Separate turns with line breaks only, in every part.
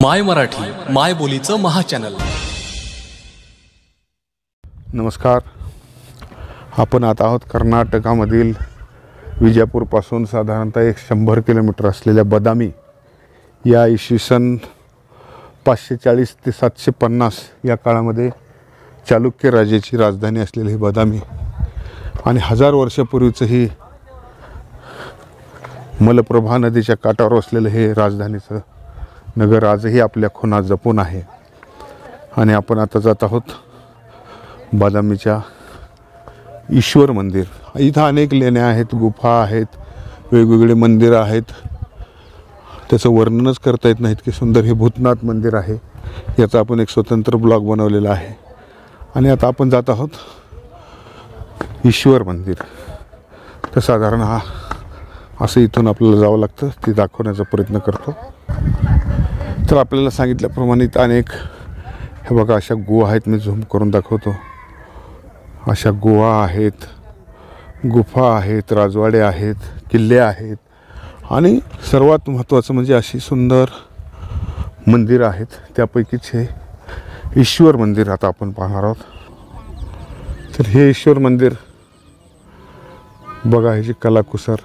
माय मराठी माय बोलीचं महाचॅनल।
नमस्कार, आपण आता आहोत कर्नाटकामधील विजापूरपासून साधारणतः 100 किलोमीटर असलेल्या बदामी या इसवी सन 540 ते 750 या काळामध्ये चालुक्य राजाची राजधानी असलेली ही बदामी आणि 1000 वर्षापूर्वीचं ही मलप्रभा नदीच्या काठावर असलेलं हे राजधानीचं नगर आजही आपल्या खुणा जपून आहे। आणि आपण आता जात आहोत बदामीच्या ईश्वर मंदिर। इथं अनेक लेण्या आहेत, गुफा आहेत, वेगवेगळे मंदिरं आहेत। त्याचं वर्णनच करता येत नाहीत की सुंदर हे भूतनाथ मंदिर आहे। याचा आपण एक स्वतंत्र ब्लॉग बनवलेला आहे। आणि आता आपण जात आहोत ईश्वर मंदिर। तर साधारण असं इथून आपल्याला जावं लागतं, ते दाखवण्याचा प्रयत्न करतो। तर आपल्याला सांगितल्याप्रमाणे इथं अनेक हे बघा अशा गुहा आहेत, मी झूम करून दाखवतो। अशा गुहा आहेत, गुफा आहेत, राजवाडे आहेत, किल्ले आहेत आणि सर्वात महत्त्वाचं म्हणजे अशी सुंदर मंदिरं आहेत। त्यापैकीच हे ईश्वर मंदिर आता आपण पाहणार आहोत। तर हे ईश्वर मंदिर बघा, ह्याची कलाकुसर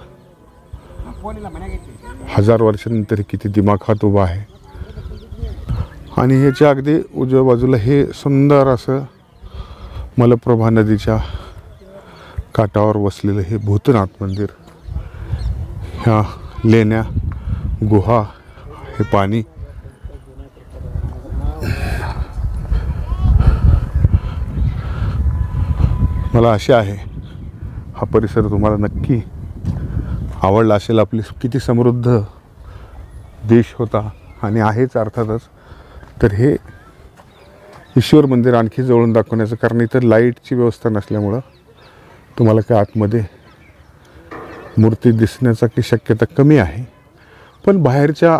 1000 वर्षांनंतर किती दिमाखात उभा आहे। आणि ह्याच्या अगदी उजव्या बाजूला हे सुंदर असं मलप्रभा नदीच्या काठावर वसलेलं हे भूतनाथ मंदिर। ह्या लेण्या, गुहा, हे पाणी मला आशा आहे हा परिसर तुम्हाला नक्की आवडला असेल। आपली किती समृद्ध देश होता आणि आहेच अर्थातच। तर हे ईश्वर मंदिर आणखी जवळून दाखवण्याचं कारण इथं लाईटची व्यवस्था नसल्यामुळं तुम्हाला काय आतमध्ये मूर्ती दिसण्याचा की शक्यता कमी आहे। पण बाहेरच्या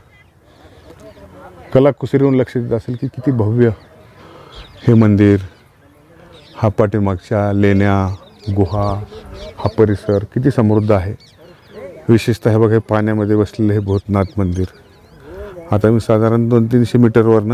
कलाकुसरीवरून लक्षात येत असेल की किती भव्य हे मंदिर, हा पाठीमागच्या लेण्या, गुहा, हा परिसर किती समृद्ध आहे। विशेषतः हे बघा, पाण्यामध्ये बसलेलं हे भूतनाथ मंदिर। आता मी साधारण 200-300 मीटरवरनं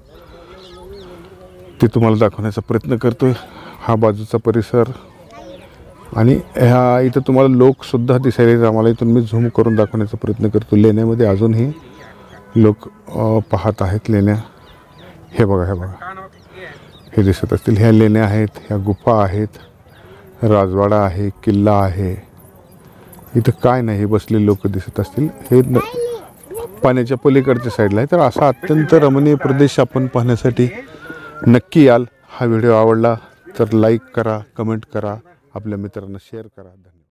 ते तुम्हाला दाखवण्याचा प्रयत्न करतो। हा बाजूचा परिसर आणि ह्या इथं तुम्हाला लोकसुद्धा दिसायला, आम्हाला इथून मी झूम करून दाखवण्याचा प्रयत्न करतो। लेण्यामध्ये अजूनही लोक पाहत आहेत लेण्या। हे बघा, हे बघा, हे दिसत असतील, ह्या लेण्या आहेत, ह्या गुफा आहेत, राजवाडा आहे, किल्ला आहे। इथं काय नाही, बसलेले लोक दिसत असतील। हे पाण्याच्या पलीकडच्या साईडला आहे। तर असा अत्यंत रमणीय प्रदेश आपण पाहण्यासाठी नक्की याल। हा व्हिडिओ आवडला तर लाईक करा, कमेंट करा, आपल्या मित्रांना शेअर करा। धन्यवाद।